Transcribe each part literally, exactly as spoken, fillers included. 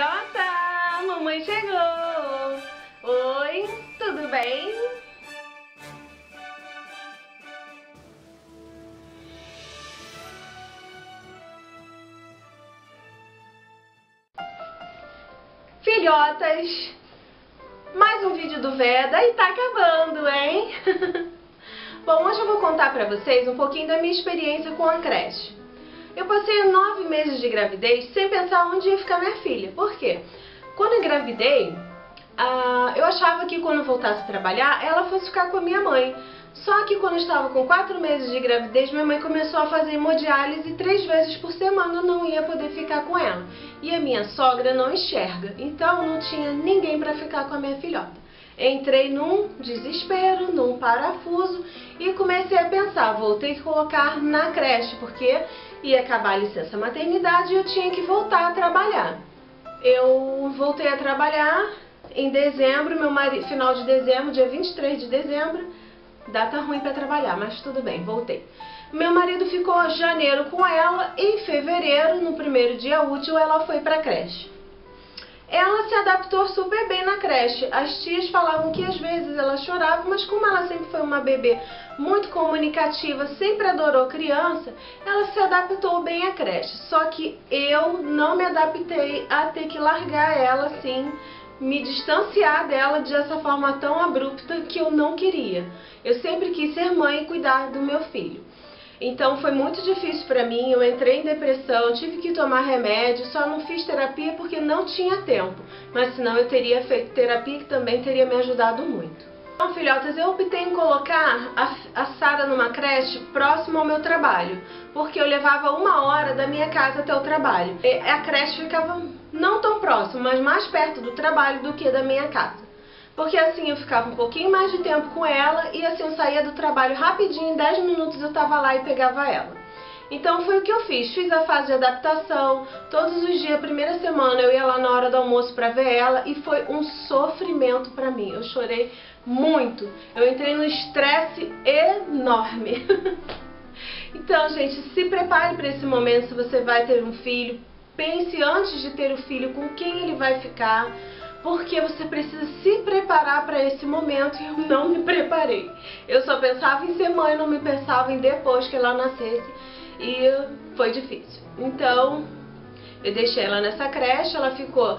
Filhota, mamãe chegou! Oi, tudo bem? Filhotas, mais um vídeo do Veda e tá acabando, hein? Bom, hoje eu vou contar pra vocês um pouquinho da minha experiência com a creche. Eu passei nove meses de gravidez sem pensar onde ia ficar minha filha. Por quê? Quando eu engravidei, ah, eu achava que quando eu voltasse a trabalhar, ela fosse ficar com a minha mãe. Só que quando eu estava com quatro meses de gravidez, minha mãe começou a fazer hemodiálise três vezes por semana, eu não ia poder ficar com ela. E a minha sogra não enxerga, então não tinha ninguém para ficar com a minha filhota. Entrei num desespero, num parafuso e comecei a pensar, vou ter que colocar na creche, porque ia acabar a licença maternidade e eu tinha que voltar a trabalhar. Eu voltei a trabalhar em dezembro, meu marido, final de dezembro, dia vinte e três de dezembro, data ruim para trabalhar, mas tudo bem, voltei. Meu marido ficou janeiro com ela e em fevereiro, no primeiro dia útil, ela foi para a creche. Ela se adaptou super bem na creche. As tias falavam que às vezes ela chorava, mas como ela sempre foi uma bebê muito comunicativa, sempre adorou criança, ela se adaptou bem à creche. Só que eu não me adaptei a ter que largar ela assim, me distanciar dela dessa forma tão abrupta que eu não queria. Eu sempre quis ser mãe e cuidar do meu filho. Então foi muito difícil para mim, eu entrei em depressão, tive que tomar remédio, só não fiz terapia porque não tinha tempo. Mas senão eu teria feito terapia que também teria me ajudado muito. Então, filhotas, eu optei em colocar a, a Sara numa creche próximo ao meu trabalho, porque eu levava uma hora da minha casa até o trabalho. E a creche ficava não tão próximo, mas mais perto do trabalho do que da minha casa. Porque assim eu ficava um pouquinho mais de tempo com ela e assim eu saía do trabalho rapidinho, em dez minutos eu estava lá e pegava ela. Então foi o que eu fiz, fiz a fase de adaptação, todos os dias, primeira semana eu ia lá na hora do almoço para ver ela e foi um sofrimento para mim, eu chorei muito, eu entrei num estresse enorme. Então, gente, se prepare para esse momento, se você vai ter um filho, pense antes de ter o filho com quem ele vai ficar, porque você precisa se preparar para esse momento e eu não me preparei. Eu só pensava em ser mãe, não me pensava em depois que ela nascesse e foi difícil. Então, eu deixei ela nessa creche, ela ficou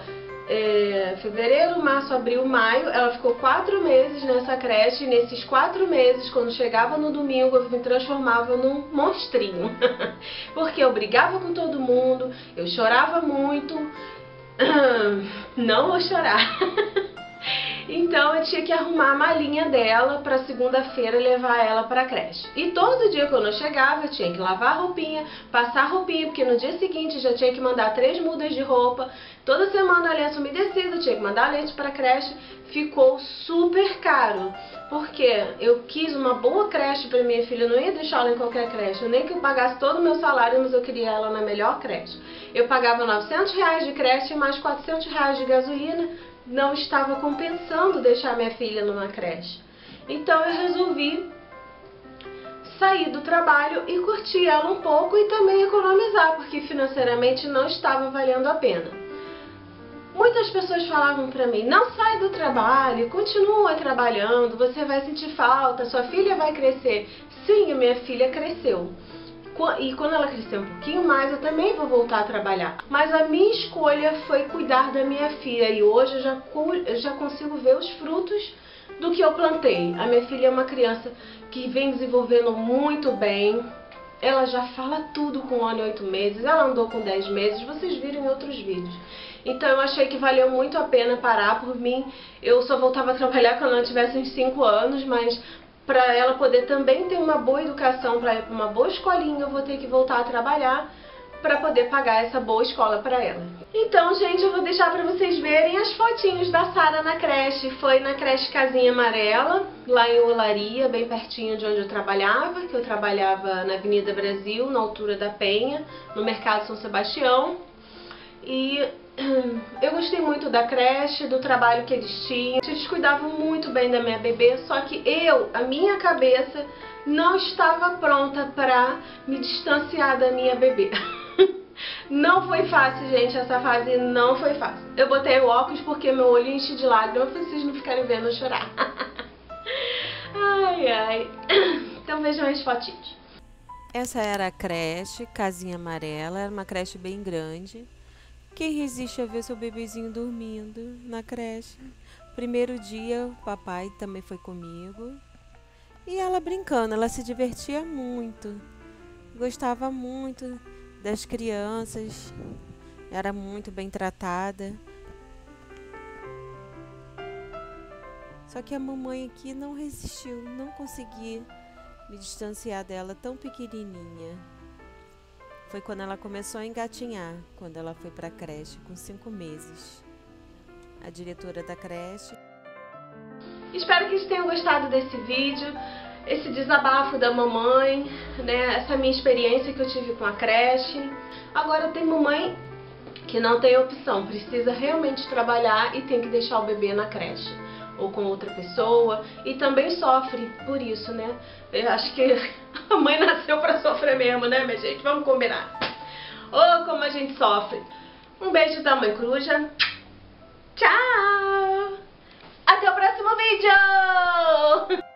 é, fevereiro, março, abril, maio, ela ficou quatro meses nessa creche e nesses quatro meses, quando chegava no domingo, eu me transformava num monstrinho. Porque eu brigava com todo mundo, eu chorava muito. Não vou chorar. Então eu tinha que arrumar a malinha dela para segunda-feira levar ela para a creche. E todo dia quando eu chegava eu tinha que lavar a roupinha, passar a roupinha, porque no dia seguinte já tinha que mandar três mudas de roupa. Toda semana a lenço umedecido, tinha que mandar a leite para a creche. Ficou super caro, porque eu quis uma boa creche para minha filha, eu não ia deixar ela em qualquer creche, nem que eu pagasse todo o meu salário, mas eu queria ela na melhor creche. Eu pagava novecentos reais de creche e mais quatrocentos reais de gasolina, não estava compensando deixar minha filha numa creche. Então eu resolvi sair do trabalho e curtir ela um pouco e também economizar, porque financeiramente não estava valendo a pena. Muitas pessoas falavam pra mim, não sai do trabalho, continua trabalhando, você vai sentir falta, sua filha vai crescer. Sim, a minha filha cresceu. E quando ela crescer um pouquinho mais, eu também vou voltar a trabalhar. Mas a minha escolha foi cuidar da minha filha e hoje eu já, eu já consigo ver os frutos do que eu plantei. A minha filha é uma criança que vem desenvolvendo muito bem. Ela já fala tudo com um ano e oito meses, ela andou com dez meses, vocês viram em outros vídeos. Então eu achei que valeu muito a pena parar por mim. Eu só voltava a trabalhar quando ela tivesse uns cinco anos, mas para ela poder também ter uma boa educação, para ir para uma boa escolinha, eu vou ter que voltar a trabalhar para poder pagar essa boa escola para ela. Então, gente, eu vou deixar para vocês verem as fotinhos da Sara na creche. Foi na creche Casinha Amarela, lá em Olaria, bem pertinho de onde eu trabalhava, que eu trabalhava na Avenida Brasil, na altura da Penha, no Mercado São Sebastião. E eu gostei muito da creche, do trabalho que eles tinham. Eles cuidavam muito bem da minha bebê, só que eu, a minha cabeça, não estava pronta para me distanciar da minha bebê. Não foi fácil, gente, essa fase não foi fácil. Eu botei o óculos porque meu olho enche de lágrimas pra vocês não ficarem vendo eu chorar. Ai, ai. Então vejam as fotinhos. Essa era a creche, casinha amarela, era uma creche bem grande. Quem resiste a ver seu bebezinho dormindo na creche? Primeiro dia, o papai também foi comigo. E ela brincando, ela se divertia muito. Gostava muito das crianças, era muito bem tratada. Só que a mamãe aqui não resistiu, não consegui me distanciar dela tão pequenininha. Foi quando ela começou a engatinhar, quando ela foi para a creche com cinco meses. A diretora da creche. Espero que vocês tenham gostado desse vídeo, esse desabafo da mamãe, né? Essa minha experiência que eu tive com a creche. Agora tem mamãe que não tem opção, precisa realmente trabalhar e tem que deixar o bebê na creche ou com outra pessoa, e também sofre por isso, né? Eu acho que a mãe nasceu pra sofrer mesmo, né, minha gente? Vamos combinar. Oh, como a gente sofre. Um beijo da mãe coruja. Tchau! Até o próximo vídeo!